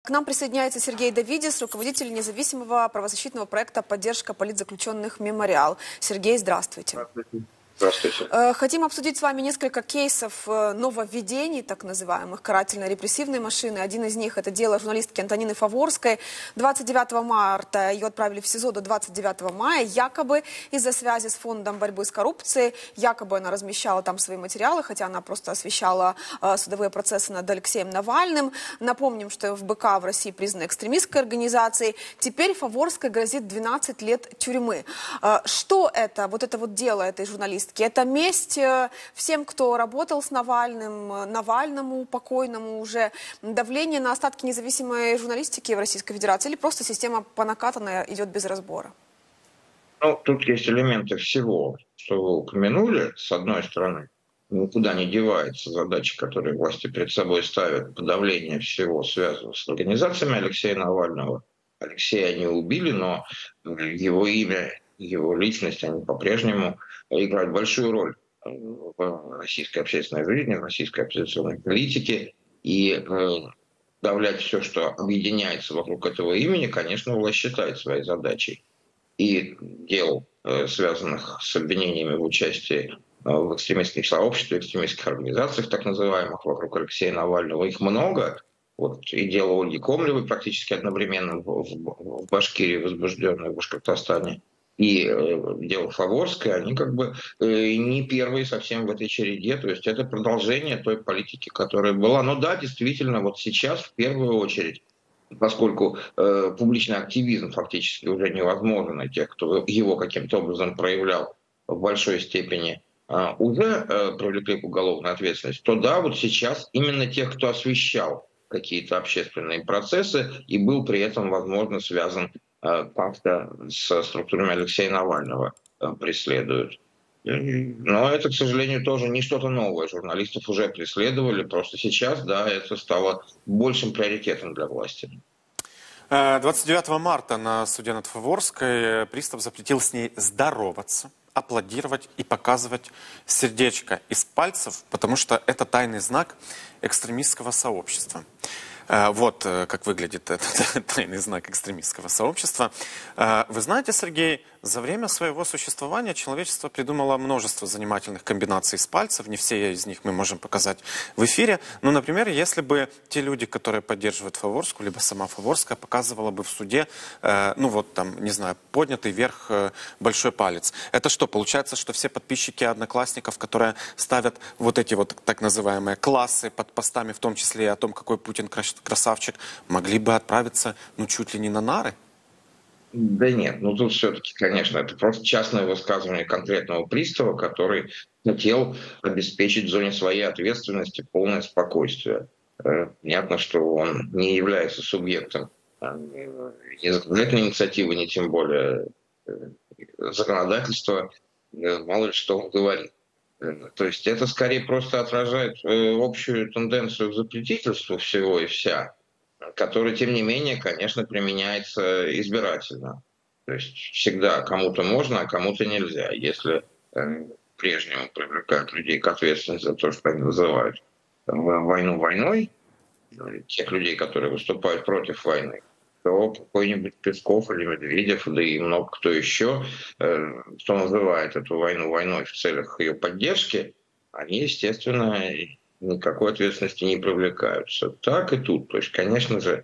К нам присоединяется Сергей Давидис, руководитель независимого правозащитного проекта «Поддержка политзаключенных Мемориал». Сергей, здравствуйте. Здравствуйте. Здравствуйте. Хотим обсудить с вами несколько кейсов нововведений, так называемых, карательно-репрессивной машины. Один из них – это дело журналистки Антонины Фаворской. 29 марта ее отправили в СИЗО до 29 мая, якобы из-за связи с фондом борьбы с коррупцией. Якобы она размещала там свои материалы, хотя она просто освещала судовые процессы над Алексеем Навальным. Напомним, что ФБК в России признана экстремистской организацией. Теперь Фаворской грозит 12 лет тюрьмы. Что это, вот это вот дело этой журналистки? Это месть всем, кто работал с Навальным, Навальному, покойному уже, давление на остатки независимой журналистики в Российской Федерации, или просто система по накатанной идет без разбора? Ну, тут есть элементы всего, что вы упомянули. С одной стороны, никуда не девается задача, которую власти перед собой ставят, подавление всего, связанного с организациями Алексея Навального. Алексея они убили, но его имя, его личность, они по-прежнему играют большую роль в российской общественной жизни, в российской оппозиционной политике. И давлять все, что объединяется вокруг этого имени, конечно, власть считает своей задачей. И дел, связанных с обвинениями в участии в экстремистских сообществах, экстремистских организациях, так называемых, вокруг Алексея Навального, их много. Вот и дело Ольги Комлевой практически одновременно в Башкирии возбужденное, в Башкортостане, и дело Фаворской, они как бы не первые совсем в этой череде. То есть это продолжение той политики, которая была. Но да, действительно, вот сейчас в первую очередь, поскольку публичный активизм фактически уже невозможен, и тех, кто его каким-то образом проявлял в большой степени, уже привлекли к уголовной ответственности, то да, вот сейчас именно тех, кто освещал какие-то общественные процессы и был при этом, возможно, связан как-то со структурами Алексея Навального, преследуют. Но это, к сожалению, тоже не что-то новое. Журналистов уже преследовали, просто сейчас, да, это стало большим приоритетом для власти. 29 марта на суде над Фаворской пристав запретил с ней здороваться, аплодировать и показывать сердечко из пальцев, потому что это тайный знак экстремистского сообщества. Вот как выглядит этот тайный знак экстремистского сообщества. Вы знаете, Сергей, за время своего существования человечество придумало множество занимательных комбинаций с пальцев. Не все из них мы можем показать в эфире. Ну, например, если бы те люди, которые поддерживают Фаворскую, либо сама Фаворская, показывала бы в суде, ну вот там, не знаю, поднятый вверх большой палец. Это что, получается, что все подписчики Одноклассников, которые ставят вот эти вот так называемые классы под постами, в том числе и о том, какой Путин красавчик, могли бы отправиться, ну, чуть ли не на нары? Да нет, ну тут все-таки, конечно, это просто частное высказывание конкретного пристава, который хотел обеспечить в зоне своей ответственности полное спокойствие. Понятно, что он не является субъектом ни законодательной инициативы, ни тем более законодательства, мало ли что он говорит. То есть это скорее просто отражает общую тенденцию к запретительству всего и вся, который, тем не менее, конечно, применяется избирательно. То есть всегда кому-то можно, а кому-то нельзя. Если прежнему привлекают людей к ответственности за то, что они называют войну войной, тех людей, которые выступают против войны, то какой-нибудь Песков или Медведев, да и много кто еще, кто называет эту войну войной в целях ее поддержки, они, естественно, никакой ответственности не привлекаются. Так и тут. То есть, конечно же,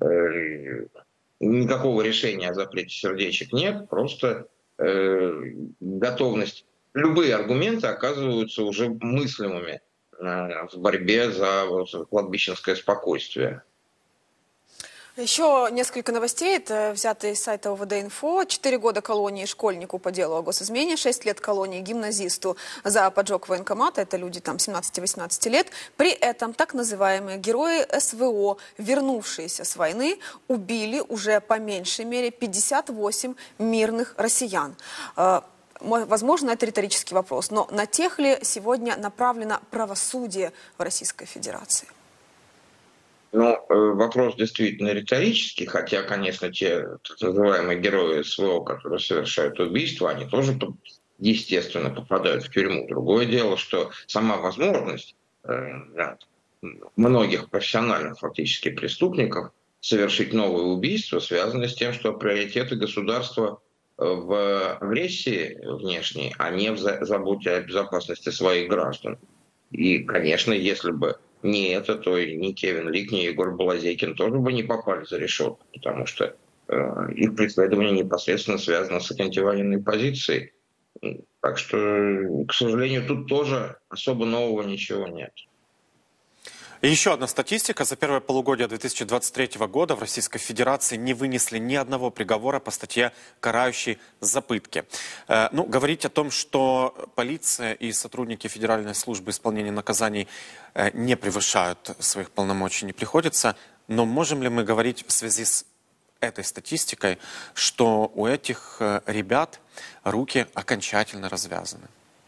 никакого решения о запрете сердечек нет, просто готовность. Любые аргументы оказываются уже мыслимыми в борьбе за кладбищенское спокойствие. Еще несколько новостей. Это взятые из сайта ОВД-Инфо. 4 года колонии школьнику по делу о госизмене, 6 лет колонии гимназисту за поджог военкомата. Это люди там 17-18 лет. При этом так называемые герои СВО, вернувшиеся с войны, убили уже по меньшей мере 58 мирных россиян. Возможно, это риторический вопрос, но на тех ли сегодня направлено правосудие в Российской Федерации? Ну, вопрос действительно риторический, хотя, конечно, те так называемые герои СВО, которые совершают убийства, они тоже, естественно, попадают в тюрьму. Другое дело, что сама возможность многих профессиональных фактически преступников совершить новое убийство, связанное с тем, что приоритеты государства в агрессии внешней, а не в заботе о безопасности своих граждан. И, конечно, если бы не это, то и ни Кевин Лик, ни Егор Балазейкин тоже бы не попали за решетку, потому что их преследование непосредственно связано с антивоенной позицией. Так что, к сожалению, тут тоже особо нового ничего нет. И еще одна статистика. За первое полугодие 2023 года в Российской Федерации не вынесли ни одного приговора по статье, карающей за пытки. Ну, говорить о том, что полиция и сотрудники Федеральной службы исполнения наказаний не превышают своих полномочий, не приходится. Но можем ли мы говорить в связи с этой статистикой, что у этих ребят руки окончательно развязаны?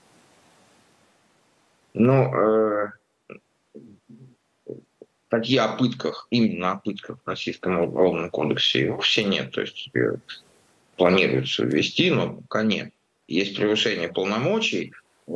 Ну, статьи о пытках, именно о пытках в Российском уголовном кодексе вовсе нет. То есть планируется ввести, но пока нет. Есть превышение полномочий,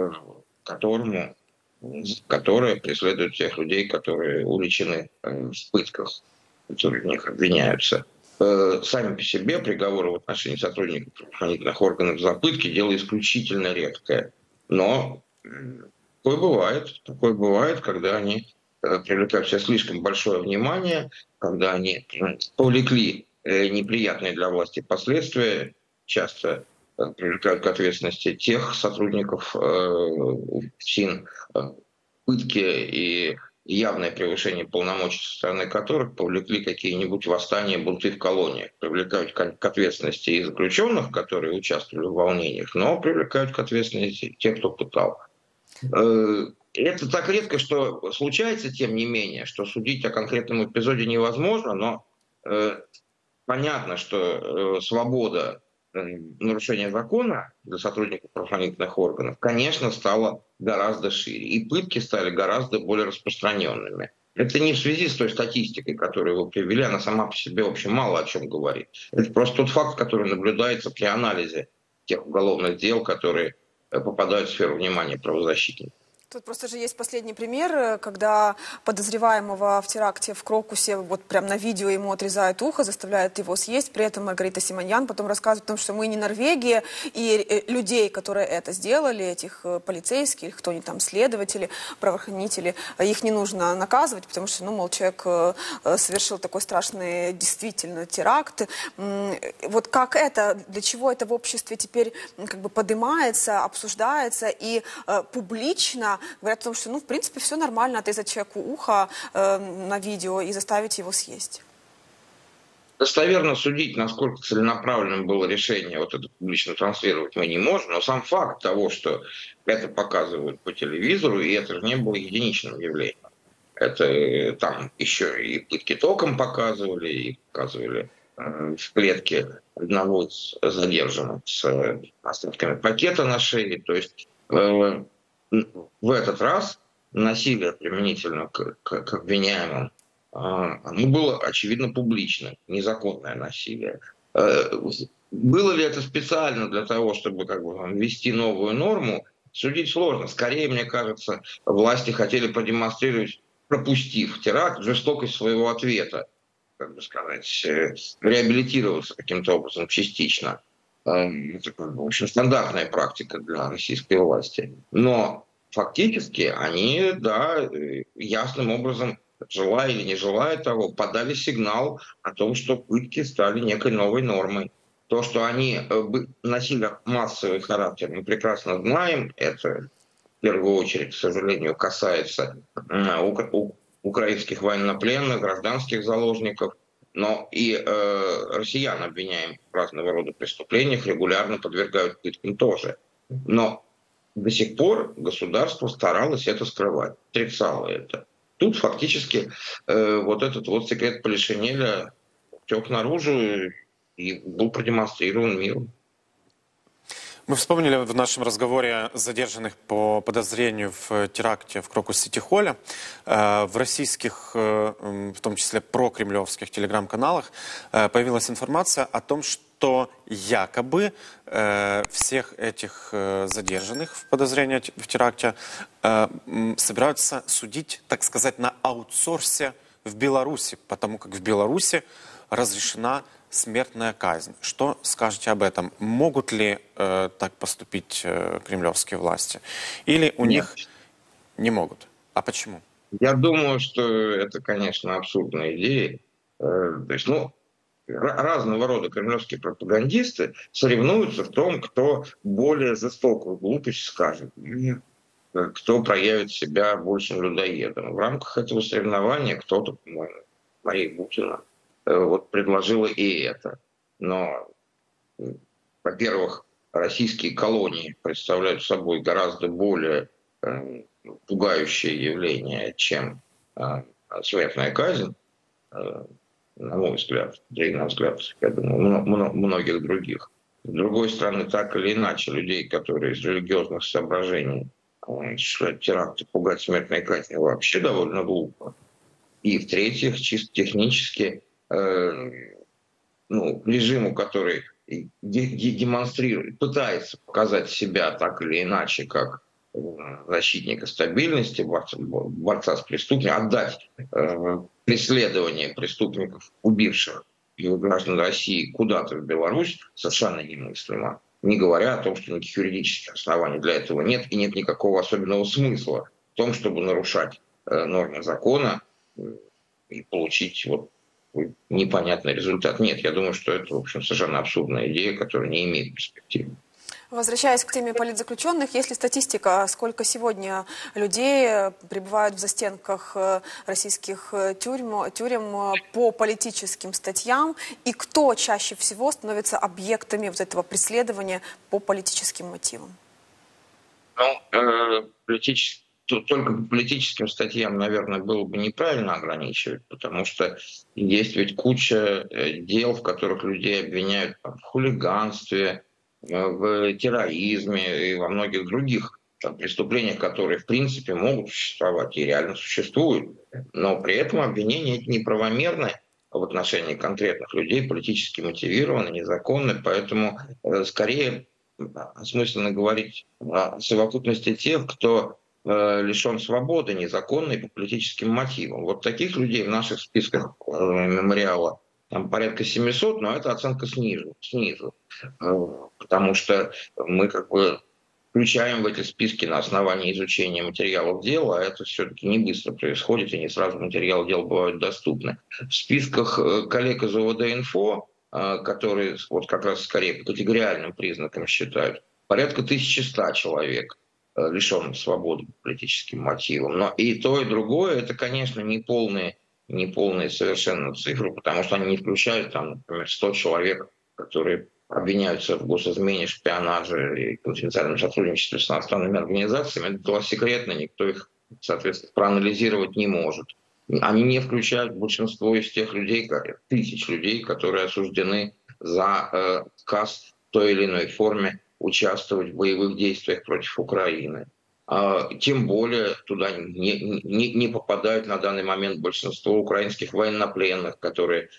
которое преследует тех людей, которые уличены в пытках, которые в них обвиняются. Сами по себе приговоры в отношении сотрудников правоохранительных органов за пытки — дело исключительно редкое. Но такое бывает, когда они привлекают все слишком большое внимание, когда они повлекли неприятные для власти последствия, часто привлекают к ответственности тех сотрудников ФСИН, пытки и явное превышение полномочий со стороны которых повлекли какие-нибудь восстания, бунты в колониях. Привлекают к ответственности и заключенных, которые участвовали в волнениях, но привлекают к ответственности тех, кто пытал. Это так редко, что случается, тем не менее, что судить о конкретном эпизоде невозможно, но понятно, что свобода нарушения закона для сотрудников правоохранительных органов, конечно, стала гораздо шире. И пытки стали гораздо более распространенными. Это не в связи с той статистикой, которую вы привели, она сама по себе, в общем, мало о чем говорит. Это просто тот факт, который наблюдается при анализе тех уголовных дел, которые попадают в сферу внимания правозащитников. Тут просто же есть последний пример, когда подозреваемого в теракте в Крокусе вот прям на видео ему отрезают ухо, заставляют его съесть. При этом Маргарита Симоньян потом рассказывает о том, что мы не Норвегия, и людей, которые это сделали, этих полицейских, кто-нибудь там, следователи, правоохранители, их не нужно наказывать, потому что, ну, мол, человек совершил такой страшный действительно теракт. Вот как это, для чего это в обществе теперь как бы поднимается, обсуждается и публично говорят о том, что, ну, в принципе, все нормально, отрезать человеку ухо на видео и заставить его съесть. Достоверно судить, насколько целенаправленным было решение вот это публично транслировать, мы не можем, но сам факт того, что это показывают по телевизору, и это же не было единичным явлением. Это там еще и пытки током показывали, и показывали в клетке одного из задержанных с остатками пакета на шее. То есть в этот раз насилие применительно к обвиняемым оно было, очевидно, публичным, незаконное насилие. Было ли это специально для того, чтобы как бы ввести новую норму, судить сложно. Скорее, мне кажется, власти хотели продемонстрировать, пропустив теракт, жестокость своего ответа, как бы сказать, реабилитироваться каким-то образом частично. Это, в общем, стандартная практика для российской власти. Но фактически они, да, ясным образом, желая или не желая того, подали сигнал о том, что пытки стали некой новой нормой. То, что они носили массовый характер, мы прекрасно знаем, это в первую очередь, к сожалению, касается украинских военнопленных, гражданских заложников, но и россиян, обвиняемых в разного рода преступлениях, регулярно подвергают пыткам тоже. Но до сих пор государство старалось это скрывать, отрицало это. Тут фактически вот этот вот секрет Полишинеля тек наружу и был продемонстрирован миру. Мы вспомнили в нашем разговоре задержанных по подозрению в теракте в Крокус-Сити-Холле. В российских, в том числе прокремлевских телеграм-каналах появилась информация о том, что якобы всех этих задержанных в подозрении в теракте собираются судить, так сказать, на аутсорсе в Беларуси, потому как в Беларуси разрешена смертная казнь. Что скажете об этом? Могут ли так поступить кремлевские власти? Или у них не могут? А почему? Я думаю, что это, конечно, абсурдная идея. То есть, разного рода кремлевские пропагандисты соревнуются в том, кто более жестокую глупость скажет, и кто проявит себя большим людоедом. В рамках этого соревнования кто-то, по-моему, Мария Бутина, вот предложила и это. Но, во-первых, российские колонии представляют собой гораздо более пугающее явление, чем смертная казнь, на мой взгляд, да и на взгляд, я думаю, многих других. С другой стороны, так или иначе, людей, которые из религиозных соображений осуществляют теракты, пугать смертной казнью, вообще довольно глупо. И в-третьих, чисто технически, режиму, который демонстрирует, пытается показать себя так или иначе, как защитника стабильности, борца с преступниками, отдать преследование преступников, убивших граждан России, куда-то в Беларусь, совершенно немыслимо. Не говоря о том, что никаких юридических оснований для этого нет, и нет никакого особенного смысла в том, чтобы нарушать нормы закона и получить непонятный результат. Нет, я думаю, что это, в общем, совершенно абсурдная идея, которая не имеет перспективы. Возвращаясь к теме политзаключенных, есть ли статистика, сколько сегодня людей пребывают в застенках российских тюрем по политическим статьям, и кто чаще всего становится объектами вот этого преследования по политическим мотивам? Только по политическим статьям, наверное, было бы неправильно ограничивать, потому что есть ведь куча дел, в которых людей обвиняют в хулиганстве, в терроризме и во многих других преступлениях, которые в принципе могут существовать и реально существуют. Но при этом обвинения эти неправомерны в отношении конкретных людей, политически мотивированы, незаконны, поэтому скорее осмысленно говорить о совокупности тех, кто лишен свободы незаконной по политическим мотивам. Вот таких людей в наших списках мемориала там порядка 700, но это оценка снизу, потому что мы включаем в эти списки на основании изучения материалов дела, а это все-таки не быстро происходит, и не сразу материалы дела бывают доступны. В списках коллег из ОВД-Инфо, которые как раз скорее по категориальным признакам считают, порядка 1100 человек лишенных свободы по политическим мотивам. Но и то, и другое, это, конечно, не полные совершенно цифры, потому что они не включают, например, 100 человек, которые обвиняются в госизмене, шпионаже и конфиденциальном сотрудничестве с иностранными организациями. Это дело секретно, никто их, соответственно, проанализировать не может. Они не включают большинство из тех людей, тысяч людей, которые осуждены за отказ в той или иной форме участвовать в боевых действиях против Украины. Тем более туда не попадают на данный момент большинство украинских военнопленных, которые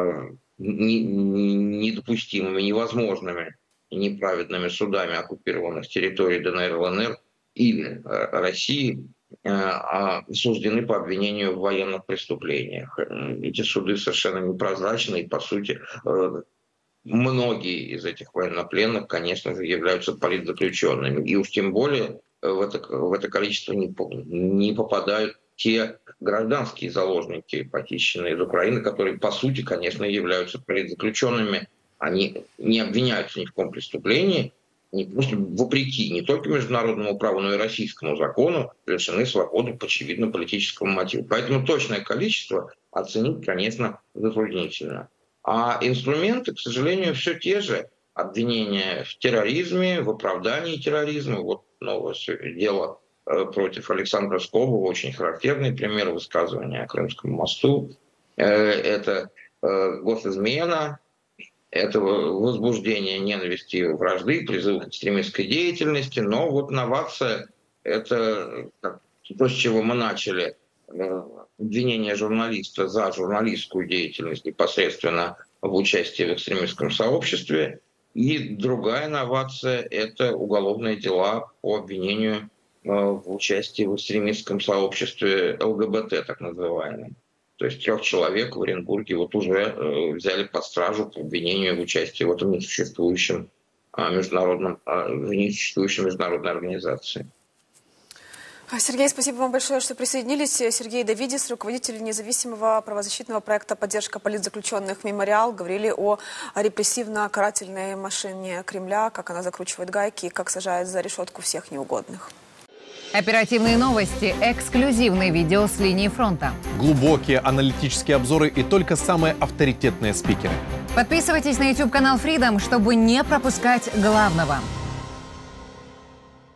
недопустимыми, невозможными и неправедными судами оккупированных территорий ДНР, ЛНР или России осуждены по обвинению в военных преступлениях. Эти суды совершенно непрозрачны, и, по сути, многие из этих военнопленных, конечно же, являются политзаключенными. И уж тем более в это количество не попадают те гражданские заложники, похищенные из Украины, которые, по сути, конечно, являются политзаключенными. Они не обвиняются ни в каком преступлении, вопреки не только международному праву, но и российскому закону, лишены свободы по очевидно политическому мотиву. Поэтому точное количество оценить, конечно, затруднительно. А инструменты, к сожалению, все те же. Обвинения в терроризме, в оправдании терроризма. Вот новое дело против Александра Скобова, очень характерный пример высказывания о Крымском мосту. Это госизмена, это возбуждение ненависти, вражды, призыв к экстремистской деятельности. Но вот новация – это то, с чего мы начали. Обвинение журналиста за журналистскую деятельность непосредственно в участии в экстремистском сообществе. И другая новация – это уголовные дела по обвинению в участии в экстремистском сообществе ЛГБТ, так называемом. То есть 3 человек в Оренбурге вот уже взяли под стражу по обвинению в участии в этом несуществующем международной организации. Сергей, спасибо вам большое, что присоединились. Сергей Давидис, руководитель независимого правозащитного проекта «Поддержка политзаключенных Мемориал». Говорили о репрессивно-карательной машине Кремля, как она закручивает гайки и как сажает за решетку всех неугодных. Оперативные новости, эксклюзивные видео с линии фронта. Глубокие аналитические обзоры и только самые авторитетные спикеры. Подписывайтесь на YouTube-канал Freedom, чтобы не пропускать главного.